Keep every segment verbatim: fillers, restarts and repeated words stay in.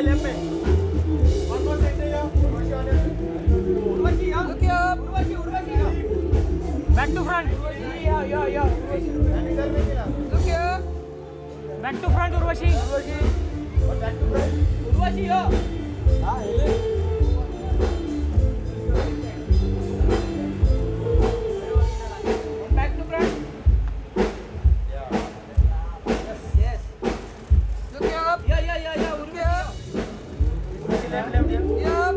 पे लेफ्ट पे one more center here Urvashi on it Urvashi yeah look here Urvashi Urvashi yeah back to front yeah yeah yeah look here back to front Urvashi Urvashi और back to front Urvashi yeah हां hele back to front yeah yes yes look here up yeah yeah yeah yeah Urvashi left left yeah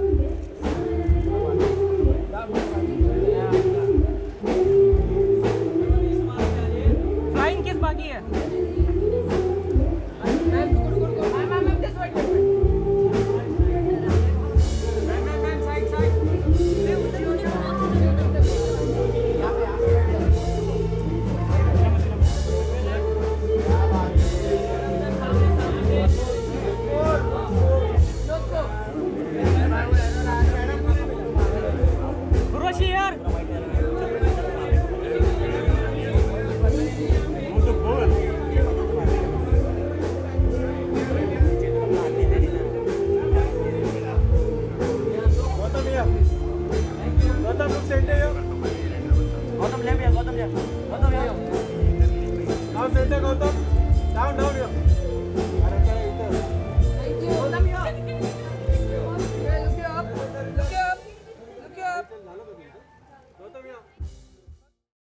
flying kiss बाकी है Look up, look up, look up.